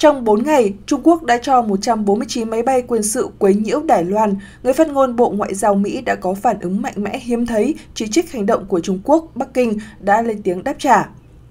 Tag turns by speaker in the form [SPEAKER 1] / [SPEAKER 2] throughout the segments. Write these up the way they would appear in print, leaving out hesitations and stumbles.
[SPEAKER 1] Trong 4 ngày, Trung Quốc đã cho 149 máy bay quân sự quấy nhiễu Đài Loan. Người phát ngôn Bộ Ngoại giao Mỹ đã có phản ứng mạnh mẽ hiếm thấy, chỉ trích hành động của Trung Quốc. Bắc Kinh đã lên tiếng đáp trả.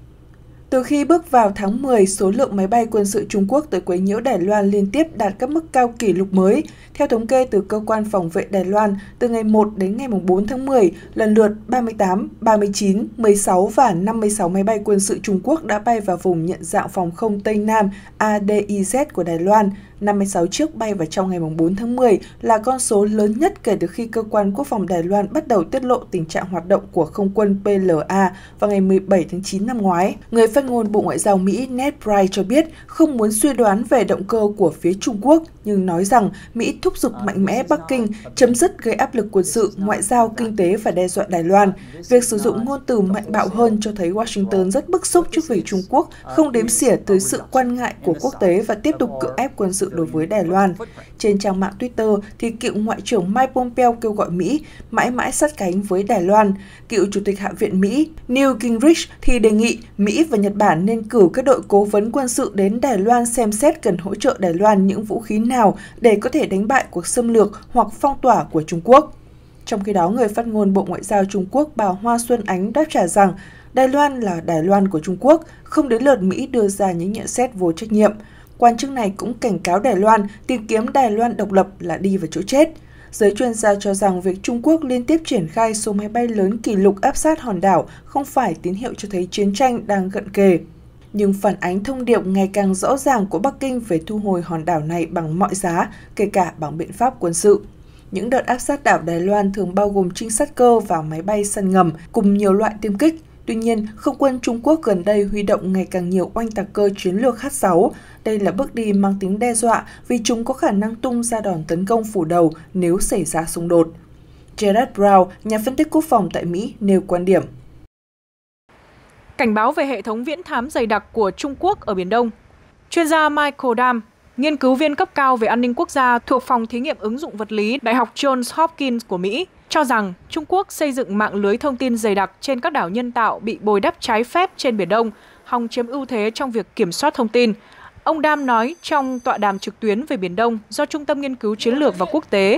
[SPEAKER 1] Từ khi bước vào tháng 10, số lượng máy bay quân sự Trung Quốc tới quấy nhiễu Đài Loan liên tiếp đạt các mức cao kỷ lục mới. Theo thống kê từ Cơ quan Phòng vệ Đài Loan, từ ngày 1 đến ngày 4 tháng 10, lần lượt 38, 39, 16 và 56 máy bay quân sự Trung Quốc đã bay vào vùng nhận dạng phòng không Tây Nam ADIZ của Đài Loan. 56 chiếc bay vào trong ngày 4 tháng 10 là con số lớn nhất kể từ khi Cơ quan Quốc phòng Đài Loan bắt đầu tiết lộ tình trạng hoạt động của không quân PLA vào ngày 17 tháng 9 năm ngoái. Người phát ngôn Bộ Ngoại giao Mỹ Ned Price cho biết không muốn suy đoán về động cơ của phía Trung Quốc, nhưng nói rằng Mỹ thúc giục mạnh mẽ Bắc Kinh chấm dứt gây áp lực quân sự, ngoại giao, kinh tế và đe dọa Đài Loan. Việc sử dụng ngôn từ mạnh bạo hơn cho thấy Washington rất bức xúc trước việc Trung Quốc không đếm xỉa tới sự quan ngại của quốc tế và tiếp tục cưỡng ép quân sự đối với Đài Loan. Trên trang mạng Twitter, thì cựu Ngoại trưởng Mike Pompeo kêu gọi Mỹ mãi mãi sát cánh với Đài Loan. Cựu Chủ tịch Hạ viện Mỹ Newt Gingrich thì đề nghị Mỹ và Nhật Bản nên cử các đội cố vấn quân sự đến Đài Loan xem xét cần hỗ trợ Đài Loan những vũ khí nào để có thể đánh bại cuộc xâm lược hoặc phong tỏa của Trung Quốc. Trong khi đó, người phát ngôn Bộ Ngoại giao Trung Quốc bà Hoa Xuân Ánh đáp trả rằng Đài Loan là Đài Loan của Trung Quốc, không đến lượt Mỹ đưa ra những nhận xét vô trách nhiệm. Quan chức này cũng cảnh cáo Đài Loan tìm kiếm Đài Loan độc lập là đi vào chỗ chết. Giới chuyên gia cho rằng việc Trung Quốc liên tiếp triển khai số máy bay lớn kỷ lục áp sát hòn đảo không phải tín hiệu cho thấy chiến tranh đang cận kề, nhưng phản ánh thông điệp ngày càng rõ ràng của Bắc Kinh về thu hồi hòn đảo này bằng mọi giá, kể cả bằng biện pháp quân sự. Những đợt áp sát đảo Đài Loan thường bao gồm trinh sát cơ và máy bay săn ngầm cùng nhiều loại tiêm kích. Tuy nhiên, không quân Trung Quốc gần đây huy động ngày càng nhiều oanh tạc cơ chiến lược H-6. Đây là bước đi mang tính đe dọa vì chúng có khả năng tung ra đòn tấn công phủ đầu nếu xảy ra xung đột. Jared Brown, nhà phân tích quốc phòng tại Mỹ, nêu quan điểm.
[SPEAKER 2] Cảnh báo về hệ thống viễn thám dày đặc của Trung Quốc ở Biển Đông. Chuyên gia Michael Dam, nghiên cứu viên cấp cao về an ninh quốc gia thuộc Phòng Thí nghiệm ứng dụng vật lý Đại học Johns Hopkins của Mỹ, cho rằng Trung Quốc xây dựng mạng lưới thông tin dày đặc trên các đảo nhân tạo bị bồi đắp trái phép trên Biển Đông, hòng chiếm ưu thế trong việc kiểm soát thông tin. Ông Dam nói trong tọa đàm trực tuyến về Biển Đông do Trung tâm Nghiên cứu Chiến lược và Quốc tế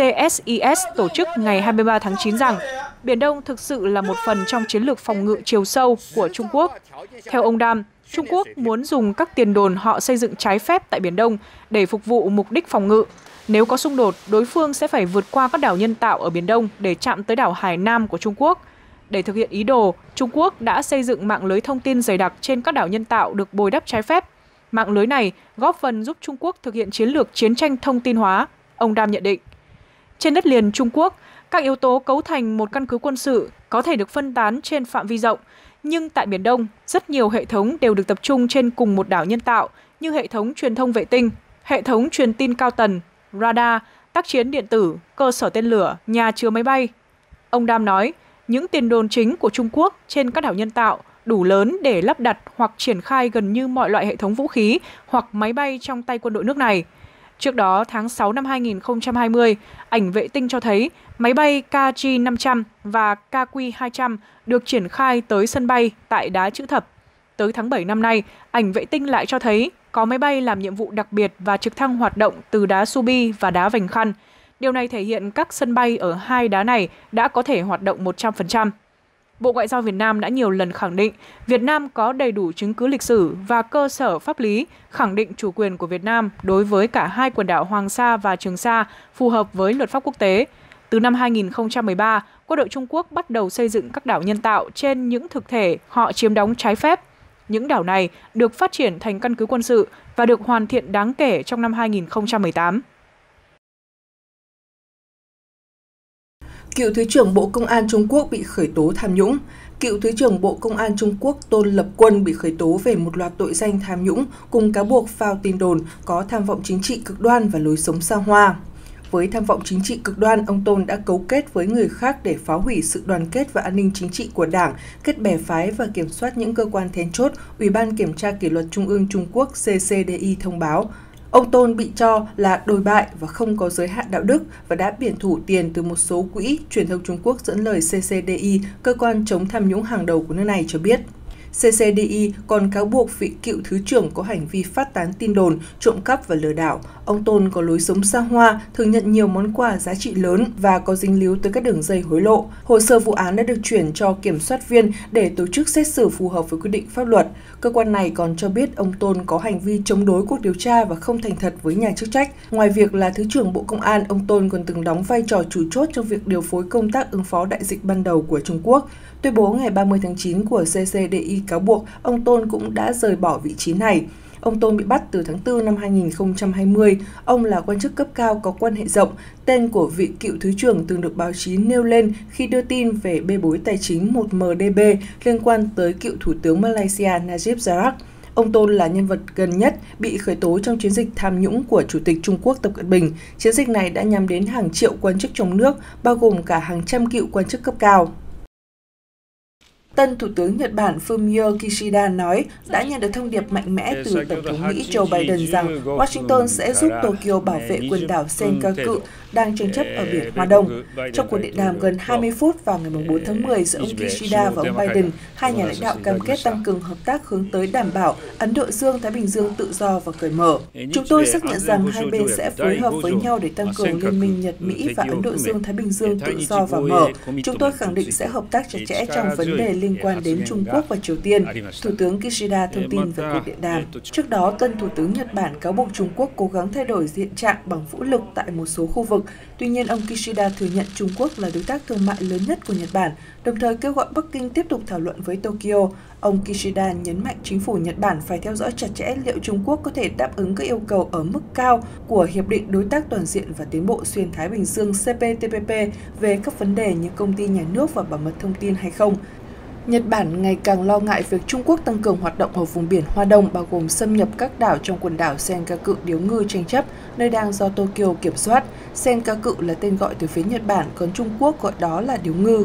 [SPEAKER 2] CSIS tổ chức ngày 23 tháng 9 rằng Biển Đông thực sự là một phần trong chiến lược phòng ngự chiều sâu của Trung Quốc. Theo ông Dam, Trung Quốc muốn dùng các tiền đồn họ xây dựng trái phép tại Biển Đông để phục vụ mục đích phòng ngự. Nếu có xung đột, đối phương sẽ phải vượt qua các đảo nhân tạo ở Biển Đông để chạm tới đảo Hải Nam của Trung Quốc. Để thực hiện ý đồ, Trung Quốc đã xây dựng mạng lưới thông tin dày đặc trên các đảo nhân tạo được bồi đắp trái phép. Mạng lưới này góp phần giúp Trung Quốc thực hiện chiến lược chiến tranh thông tin hóa, ông Dam nhận định. Trên đất liền Trung Quốc, các yếu tố cấu thành một căn cứ quân sự có thể được phân tán trên phạm vi rộng, nhưng tại Biển Đông, rất nhiều hệ thống đều được tập trung trên cùng một đảo nhân tạo như hệ thống truyền thông vệ tinh, hệ thống truyền tin cao tần, radar, tác chiến điện tử, cơ sở tên lửa, nhà chứa máy bay. Ông Dam nói, những tiền đồn chính của Trung Quốc trên các đảo nhân tạo đủ lớn để lắp đặt hoặc triển khai gần như mọi loại hệ thống vũ khí hoặc máy bay trong tay quân đội nước này. Trước đó, tháng 6 năm 2020, ảnh vệ tinh cho thấy máy bay KG-500 và KQ-200 được triển khai tới sân bay tại Đá Chữ Thập. Tới tháng 7 năm nay, ảnh vệ tinh lại cho thấy có máy bay làm nhiệm vụ đặc biệt và trực thăng hoạt động từ Đá Subi và Đá Vành Khăn. Điều này thể hiện các sân bay ở hai đá này đã có thể hoạt động 100%. Bộ Ngoại giao Việt Nam đã nhiều lần khẳng định Việt Nam có đầy đủ chứng cứ lịch sử và cơ sở pháp lý khẳng định chủ quyền của Việt Nam đối với cả hai quần đảo Hoàng Sa và Trường Sa phù hợp với luật pháp quốc tế. Từ năm 2013, quân đội Trung Quốc bắt đầu xây dựng các đảo nhân tạo trên những thực thể họ chiếm đóng trái phép. Những đảo này được phát triển thành căn cứ quân sự và được hoàn thiện đáng kể trong năm 2018.
[SPEAKER 1] Cựu Thứ trưởng Bộ Công an Trung Quốc bị khởi tố tham nhũng. Cựu Thứ trưởng Bộ Công an Trung Quốc Tôn Lập Quân bị khởi tố về một loạt tội danh tham nhũng cùng cáo buộc phao tin đồn có tham vọng chính trị cực đoan và lối sống xa hoa. Với tham vọng chính trị cực đoan, ông Tôn đã cấu kết với người khác để phá hủy sự đoàn kết và an ninh chính trị của Đảng, kết bè phái và kiểm soát những cơ quan then chốt, Ủy ban Kiểm tra Kỷ luật Trung ương Trung Quốc CCDI thông báo. Ông Tôn bị cho là đồi bại và không có giới hạn đạo đức và đã biển thủ tiền từ một số quỹ, truyền thông Trung Quốc dẫn lời CCDI, cơ quan chống tham nhũng hàng đầu của nước này cho biết. CCDI còn cáo buộc vị cựu Thứ trưởng có hành vi phát tán tin đồn, trộm cắp và lừa đảo. Ông Tôn có lối sống xa hoa, thường nhận nhiều món quà giá trị lớn và có dính líu tới các đường dây hối lộ. Hồ sơ vụ án đã được chuyển cho kiểm soát viên để tổ chức xét xử phù hợp với quy định pháp luật. Cơ quan này còn cho biết ông Tôn có hành vi chống đối cuộc điều tra và không thành thật với nhà chức trách. Ngoài việc là Thứ trưởng Bộ Công an, ông Tôn còn từng đóng vai trò chủ chốt trong việc điều phối công tác ứng phó đại dịch ban đầu của Trung Quốc. Tuyên bố ngày 30 tháng 9 của CCDI cáo buộc ông Tôn cũng đã rời bỏ vị trí này. Ông Tôn bị bắt từ tháng 4 năm 2020. Ông là quan chức cấp cao có quan hệ rộng. Tên của vị cựu Thứ trưởng từng được báo chí nêu lên khi đưa tin về bê bối tài chính 1MDB liên quan tới cựu Thủ tướng Malaysia Najib Razak. Ông Tôn là nhân vật gần nhất bị khởi tố trong chiến dịch tham nhũng của Chủ tịch Trung Quốc Tập Cận Bình. Chiến dịch này đã nhắm đến hàng triệu quan chức trong nước, bao gồm cả hàng trăm cựu quan chức cấp cao. Tân Thủ tướng Nhật Bản Fumio Kishida nói đã nhận được thông điệp mạnh mẽ từ Tổng thống Mỹ Joe Biden rằng Washington sẽ giúp Tokyo bảo vệ quần đảo Senkaku đang tranh chấp ở biển Hoa Đông. Trong cuộc điện đàm gần 20 phút vào ngày 4 tháng 10 giữa ông Kishida và ông Biden, hai nhà lãnh đạo cam kết tăng cường hợp tác hướng tới đảm bảo Ấn Độ Dương-Thái Bình Dương tự do và cởi mở. Chúng tôi xác nhận rằng hai bên sẽ phối hợp với nhau để tăng cường liên minh Nhật-Mỹ và Ấn Độ Dương-Thái Bình Dương tự do và mở. Chúng tôi khẳng định sẽ hợp tác chặt chẽ trong vấn đề liên quan đến Trung Quốc và Triều Tiên, Thủ tướng Kishida thông tin về cuộc điện đàm. Trước đó, Tân Thủ tướng Nhật Bản cáo buộc Trung Quốc cố gắng thay đổi hiện trạng bằng vũ lực tại một số khu vực. Tuy nhiên, ông Kishida thừa nhận Trung Quốc là đối tác thương mại lớn nhất của Nhật Bản, đồng thời kêu gọi Bắc Kinh tiếp tục thảo luận với Tokyo. Ông Kishida nhấn mạnh chính phủ Nhật Bản phải theo dõi chặt chẽ liệu Trung Quốc có thể đáp ứng các yêu cầu ở mức cao của Hiệp định Đối tác Toàn diện và Tiến bộ Xuyên Thái Bình Dương CPTPP về các vấn đề như công ty nhà nước và bảo mật thông tin hay không. Nhật Bản ngày càng lo ngại việc Trung Quốc tăng cường hoạt động ở vùng biển Hoa Đông, bao gồm xâm nhập các đảo trong quần đảo Senkaku điếu ngư tranh chấp, nơi đang do Tokyo kiểm soát. Senkaku là tên gọi từ phía Nhật Bản, còn Trung Quốc gọi đó là điếu ngư.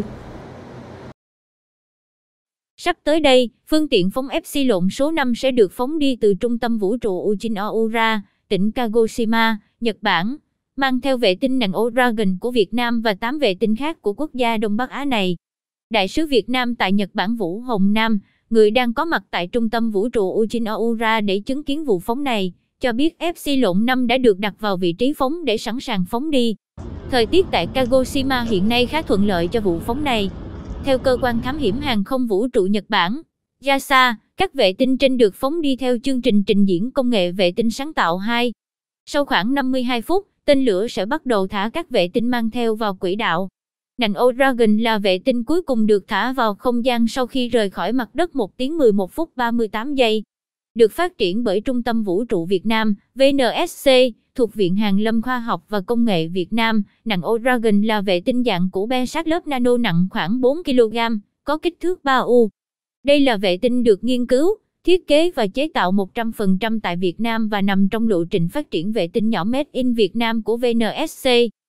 [SPEAKER 3] Sắp tới đây, phương tiện phóng Epsilon số 5 sẽ được phóng đi từ trung tâm vũ trụ Uchin Oura, tỉnh Kagoshima, Nhật Bản, mang theo vệ tinh Nano Dragon của Việt Nam và 8 vệ tinh khác của quốc gia Đông Bắc Á này. Đại sứ Việt Nam tại Nhật Bản Vũ Hồng Nam, người đang có mặt tại trung tâm vũ trụ Uchin Oura để chứng kiến vụ phóng này, cho biết Epsilon 5 đã được đặt vào vị trí phóng để sẵn sàng phóng đi. Thời tiết tại Kagoshima hiện nay khá thuận lợi cho vụ phóng này. Theo cơ quan thám hiểm hàng không vũ trụ Nhật Bản, JAXA, các vệ tinh trên được phóng đi theo chương trình trình diễn công nghệ vệ tinh sáng tạo 2. Sau khoảng 52 phút, tên lửa sẽ bắt đầu thả các vệ tinh mang theo vào quỹ đạo. Nano Dragon là vệ tinh cuối cùng được thả vào không gian sau khi rời khỏi mặt đất 1 tiếng 11 phút 38 giây. Được phát triển bởi Trung tâm Vũ trụ Việt Nam, VNSC, thuộc Viện Hàn lâm Khoa học và Công nghệ Việt Nam, Nano Dragon là vệ tinh dạng củ be sát lớp nano nặng khoảng 4 kg, có kích thước 3U. Đây là vệ tinh được nghiên cứu, thiết kế và chế tạo 100% tại Việt Nam và nằm trong lộ trình phát triển vệ tinh nhỏ Made in Việt Nam của VNSC.